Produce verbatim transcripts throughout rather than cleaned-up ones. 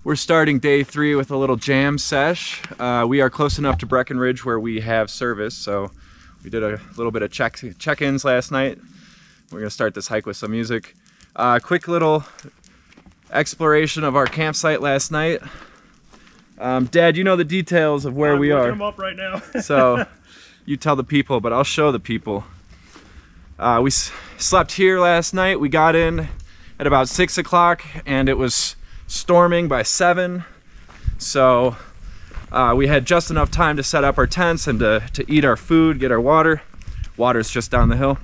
We're starting day three with a little jam sesh. Uh, we are close enough to Breckenridge where we have service, so we did a little bit of check check-ins last night. We're gonna start this hike with some music. Uh, quick little exploration of our campsite last night. Um, Dad, you know the details of where I'm we are. I'm up right now. So you tell the people, but I'll show the people. Uh, we s slept here last night. We got in at about six o'clock, and it was storming by seven. So uh, we had just enough time to set up our tents and to, to eat our food, get our water. Water's just down the hill.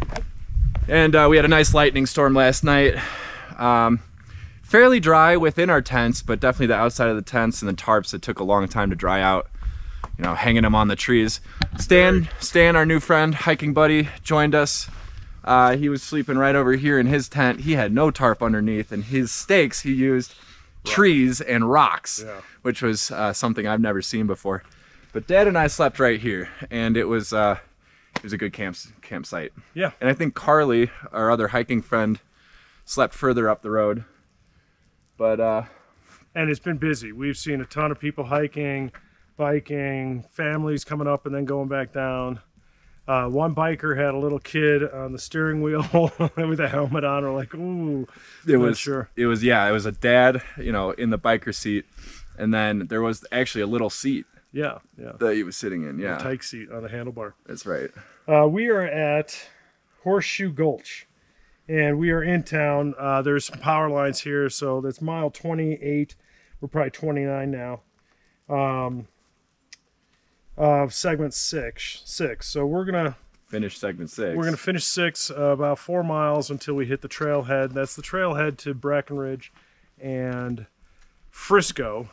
And uh, we had a nice lightning storm last night. Um, fairly dry within our tents, but definitely the outside of the tents and the tarps, it took a long time to dry out. You know, hanging them on the trees. Stan, Stan, our new friend, hiking buddy, joined us. Uh, he was sleeping right over here in his tent. He had no tarp underneath, and his stakes he used Rock. trees and rocks, yeah. which was uh, something I've never seen before. But Dad and I slept right here, and it was uh, it was a good camp campsite. Yeah. And I think Carly, our other hiking friend, slept further up the road. But uh, and it's been busy. We've seen a ton of people hiking, biking, families coming up and then going back down. Uh, one biker had a little kid on the steering wheel with a helmet on. We're like, ooh, it was sure. It was yeah, it was a dad, you know, in the biker seat, and then there was actually a little seat. Yeah, yeah. That he was sitting in. Yeah, a tyke seat on the handlebar. That's right. Uh, we are at Horseshoe Gulch, and we are in town. Uh, there's some power lines here, so that's mile twenty-eight. We're probably twenty-nine now. Um, Of uh, segment six, six. So we're gonna finish segment six. We're gonna finish six, uh, about four miles until we hit the trailhead. That's the trailhead to Breckenridge and Frisco.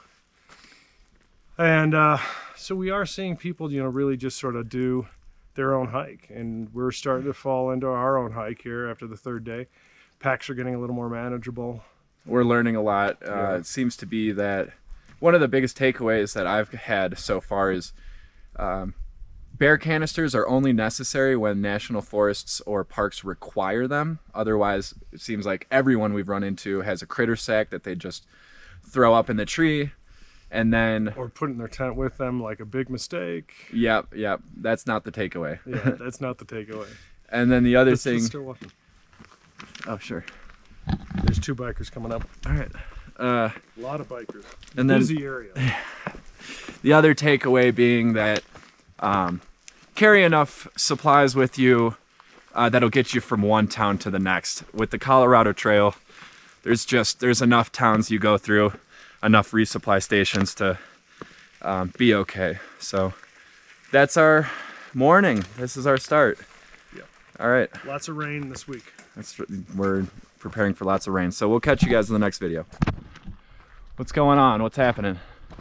And uh, so we are seeing people, you know, really just sort of do their own hike, and we're starting to fall into our own hike here after the third day. Packs are getting a little more manageable. We're learning a lot. Uh, yeah. It seems to be that one of the biggest takeaways that I've had so far is. Um, bear canisters are only necessary when national forests or parks require them. Otherwise, it seems like everyone we've run into has a critter sack that they just throw up in the tree, and then or put in their tent with them, like a big mistake. Yep, yep. That's not the takeaway. Yeah, that's not the takeaway. And then the other let's, thing. Let's start walking. Oh, sure. There's two bikers coming up. All right. Uh, a lot of bikers. And busy then, area. The other takeaway being that um, carry enough supplies with you uh, that'll get you from one town to the next. With the Colorado Trail, there's just there's enough towns you go through, enough resupply stations to um, be okay. So that's our morning. This is our start. Yep. All right. Lots of rain this week. That's, we're preparing for lots of rain. So we'll catch you guys in the next video. What's going on? What's happening?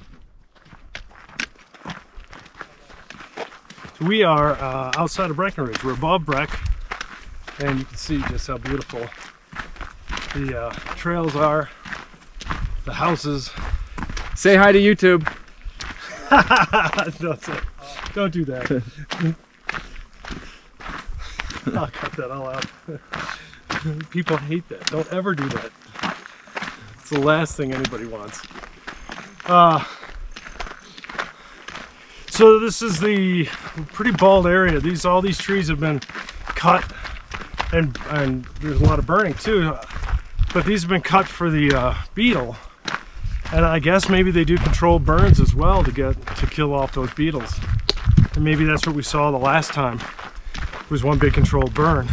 So we are uh, outside of Breckenridge. We're above Breck, and you can see just how beautiful the uh, trails are, the houses. Say hi to YouTube. don't, say, don't do that. I'll cut that all out. People hate that. Don't ever do that. It's the last thing anybody wants. Uh, So this is the pretty bald area. These all these trees have been cut, and and there's a lot of burning too. But these have been cut for the uh, beetle, and I guess maybe they do controlled burns as well to get to kill off those beetles. And maybe that's what we saw the last time. It was one big controlled burn.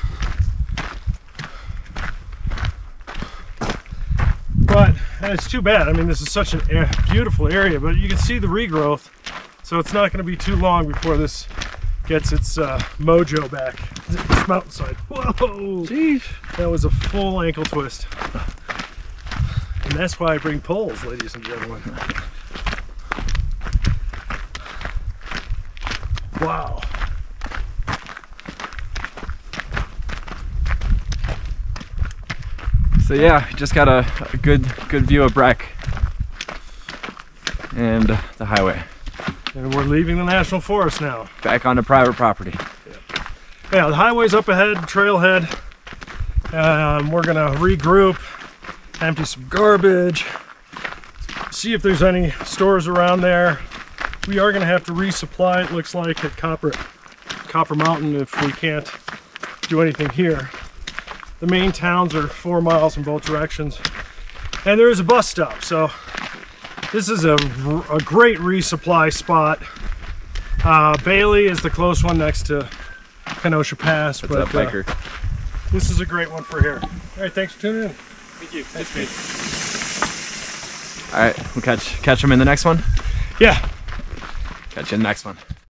But and it's too bad. I mean, this is such a beautiful area, but you can see the regrowth. So it's not going to be too long before this gets its uh, mojo back. This mountainside. Whoa! Jeez. That was a full ankle twist. And that's why I bring poles, ladies and gentlemen. Wow. So yeah, just got a, a good good view of Breck and the highway. And we're leaving the national forest now. Back onto private property. Yeah, yeah, the highway's up ahead, trailhead. Um, we're gonna regroup, empty some garbage, see if there's any stores around there. We are going to have to resupply, it looks like, at Copper, Copper Mountain if we can't do anything here. The main towns are four miles in both directions. And there is a bus stop, so this is a, a great resupply spot. Uh, Bailey is the close one next to Kenosha Pass. What's but up, biker? Uh, this is a great one for here. All right, thanks for tuning in. Thank you. Thanks, mate. All right, we'll catch catch them in the next one. Yeah. Catch you in the next one.